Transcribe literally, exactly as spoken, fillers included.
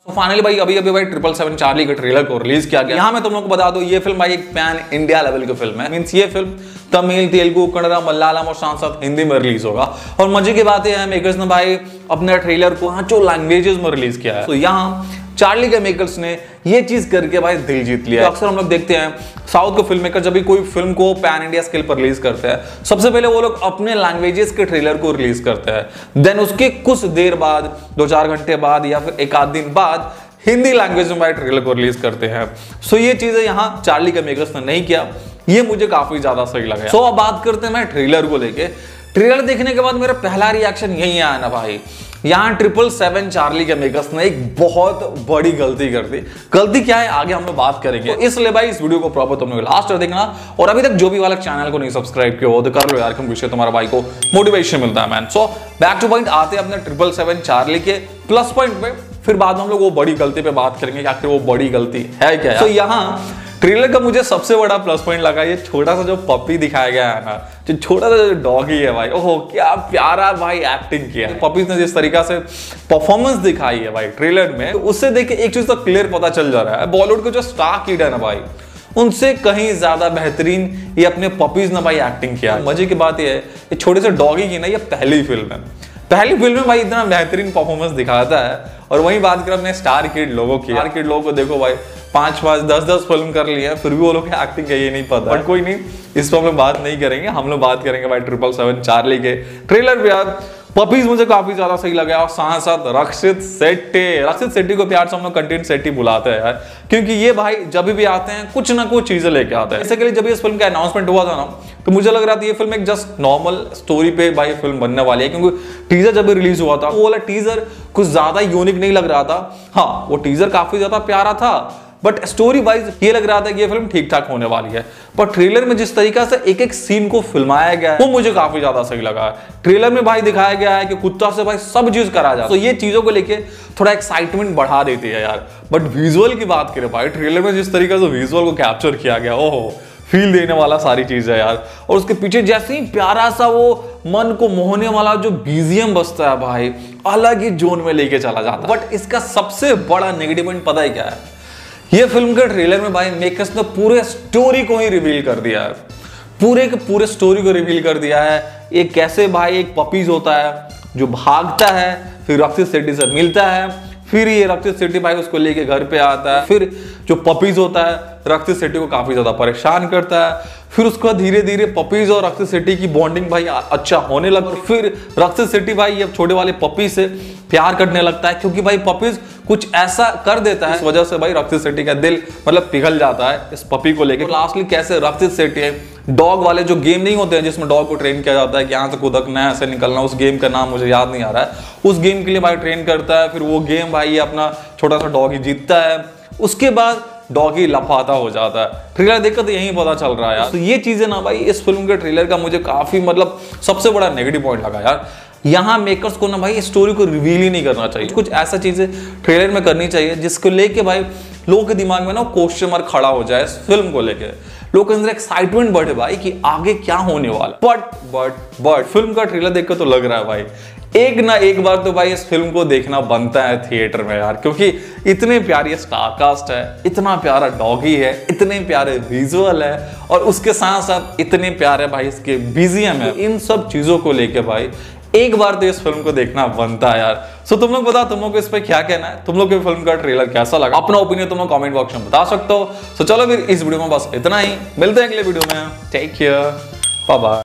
तो फाइनली भाई अभी अभी भाई ट्रिपल सेवन चार्ली का ट्रेलर को रिलीज किया गया। यहाँ मैं तुम लोग को बता दूं ये फिल्म भाई एक पैन इंडिया लेवल की फिल्म है। मींस ये फिल्म तमिल, तेलुगु, कन्नड़ा, मलयालम और साथ साथ हिंदी में रिलीज होगा। और मजे की बात यह है मेकर्स ने भाई अपने ट्रेलर को पांचों लैंग्वेजेस में रिलीज किया है। तो यहाँ चार्ली के मेकर्स ने ये चीज करके भाई दिल जीत लिया। तो अक्सर हम लोग देखते हैं साउथ के फिल्म मेकर जब भी कोई फिल्म को पैन इंडिया स्केल पर रिलीज करते हैं सबसे पहले वो लोग अपने लैंग्वेजेस के ट्रेलर को रिलीज करते हैं। देन उसके कुछ देर बाद, दो चार घंटे बाद या फिर एक आध दिन बाद हिंदी लैंग्वेज में भाई ट्रेलर को रिलीज करते हैं। सो ये चीजें यहाँ चार्ली के मेकर्स ने नहीं किया, ये मुझे काफी ज्यादा सही लगा। सो अब बात करते हैं मैं ट्रेलर को लेके। ट्रेलर देखने के बाद मेरा पहला रिएक्शन यही आया ना भाई, यहाँ ट्रिपल सेवन चार्ली के मेकर्स ने एक बहुत बड़ी गलती कर दी। गलती क्या है आगे हम लोग बात करेंगे, तो इसलिए भाई इस वीडियो को प्रॉपर तुम लोग लास्ट तक देखना। और अभी तक जो भी वाला चैनल को नहीं सब्सक्राइब किया हो तो कर लो यार, क्योंकि इससे तुम्हारा भाई को मोटिवेशन मिलता है man. So back to point आते हैं अपने ट्रिपल सेवन चार्ली के प्लस पॉइंट पे, फिर बाद में हम लोग वो बड़ी गलती पे बात करेंगे कि आखिर वो बड़ी गलती है क्या। तो यहाँ ट्रेलर का मुझे सबसे बड़ा प्लस पॉइंट लगा ये छोटा सा जो पपी दिखाया गया है ना, जो छोटा सा जो डॉगी है भाई, ओहो क्या प्यारा भाई एक्टिंग किया है। पपीज ने जिस तरीका से परफॉर्मेंस दिखाई है भाई ट्रेलर में, तो उससे देख के एक चीज तो क्लियर पता चल जा रहा है बॉलीवुड के जो स्टार किड है ना भाई, उनसे कहीं ज्यादा बेहतरीन ये अपने पपीज ने भाई एक्टिंग किया है। मजे की बात ये है ये छोटे से डॉगी की ना ये पहली फिल्म है, पहली फिल्म में भाई इतना बेहतरीन परफॉर्मेंस दिखाता है। और वहीं बात करें अपने स्टार किड लोगों की, स्टार किड लोगों को देखो भाई पांच पांच दस दस फिल्म कर लिए हैं फिर भी वो लोग की एक्टिंग है ये नहीं पता। बट कोई नहीं, इस पर हम लोग बात नहीं करेंगे। हम लोग बात करेंगे भाई ट्रिपल सेवन चार्ली के ट्रेलर पे। यार पपीज मुझे काफी ज्यादा सही लगा और साथ साथ रक्षित शेट्टी, रक्षित शेट्टी को प्यार से हम लोग कंटेंट शेट्टी बुलाते हैं यार, क्योंकि ये भाई जब भी आते हैं कुछ ना कुछ चीजें लेके आते हैं। बेसिकली जब इस फिल्म का अनाउंसमेंट हुआ था ना तो मुझे लग रहा था ये फिल्म एक जस्ट नॉर्मल स्टोरी पे भाई फिल्म बनने वाली है, क्योंकि टीजर जब भी रिलीज हुआ था वो वाला टीजर कुछ ज्यादा यूनिक नहीं लग रहा था। हाँ वो टीजर काफी ज्यादा प्यारा था बट स्टोरी वाइज ये लग रहा था कि ये फिल्म ठीक ठाक होने वाली है। पर ट्रेलर में जिस तरीका से एक एक सीन को फिल्माया गया है वो मुझे काफी ज्यादा सही लगा है। ट्रेलर में भाई दिखाया गया है कि कुत्ता से भाई सब चीज करा जाता है, तो ये चीजों को लेके थोड़ा एक्साइटमेंट बढ़ा देती है यार। बट विजुअल की बात करें भाई ट्रेलर में जिस तरीके से विजुअल को कैप्चर किया गया, ओहो फील देने वाला सारी चीज है यार। और उसके पीछे जैसे ही प्यारा सा वो मन को मोहने वाला जो बीजीएम बजता है भाई, अलग ही जोन में लेके चला जाता है। बट इसका सबसे बड़ा नेगेटिव पॉइंट पता है क्या है, ये फिल्म के ट्रेलर में भाई मेकर्स ने पूरे स्टोरी को ही रिवील कर दिया है, पूरे के पूरे स्टोरी को रिवील कर दिया है। ये कैसे भाई एक पपीज होता है जो भागता है, फिर रक्षित शेट्टी से मिलता है, फिर ये रक्षित शेट्टी भाई उसको लेके घर पे आता है, फिर जो पपीज होता है रक्षित शेट्टी को काफी ज्यादा परेशान करता है, फिर उसके बाद धीरे धीरे पपीज और रक्षित शेट्टी की बॉन्डिंग भाई अच्छा होने लगती है। फिर रक्षित शेट्टी भाई ये छोटे वाले पपी से प्यार करने लगता है, क्योंकि भाई पपीज कुछ ऐसा कर देता है, इस वजह से भाई रक्षित शेट्टी का दिल मतलब पिघल जाता है इस पपी को लेकर। लास्टली कैसे रक्षित शेट्टी डॉग वाले जो गेम नहीं होते हैं जिसमें डॉग को ट्रेन किया जाता है कि यहाँ से कुदकना है, ऐसे निकलना, उस गेम का नाम मुझे याद नहीं आ रहा है, उस गेम के लिए भाई ट्रेन करता है। फिर वो गेम भाई अपना छोटा सा डॉग ही जीतता है, उसके बाद डॉगी लापता हो जाता है। ट्रेलर देखकर तो यही पता चल रहा है यार। तो ये चीजें ना भाई इस फिल्म के ट्रेलर का मुझे काफी मतलब सबसे बड़ा नेगेटिव पॉइंट लगा यार। यहाँ मेकर्स को ना भाई स्टोरी को रिवील ही नहीं करना चाहिए, कुछ ऐसा चीजें ट्रेलर में करनी चाहिए जिसको लेके भाई लोगों के दिमाग में ना क्वेश्चन मार्क खड़ा हो जाए इस फिल्म को लेके, लोगों के अंदर एक्साइटमेंट बढ़े भाई कि आगे क्या होने वाला। बट बट बट फिल्म का ट्रेलर देखकर तो लग रहा है भाई एक ना एक बार तो भाई इस फिल्म को देखना बनता है थिएटर में यार, क्योंकि इतने प्यारी स्टारकास्ट है, इतना प्यारा डॉगी है, इतने प्यारे विजुअल है और उसके साथ साथ इतने प्यारे भाई इसके बीजीएम है। इन सब चीजों को लेके भाई एक बार तो इस फिल्म को देखना बनता है यार। सो तुम लोग बताओ तुम लोग को इस पे क्या कहना है, तुम लोग को फिल्म का ट्रेलर कैसा लगा, अपना ओपिनियन तुम लोग कमेंट बॉक्स में बता सकते हो। सो चलो फिर इस वीडियो में बस इतना ही, मिलते हैं अगले वीडियो में, टेक केयर, बाय बाय।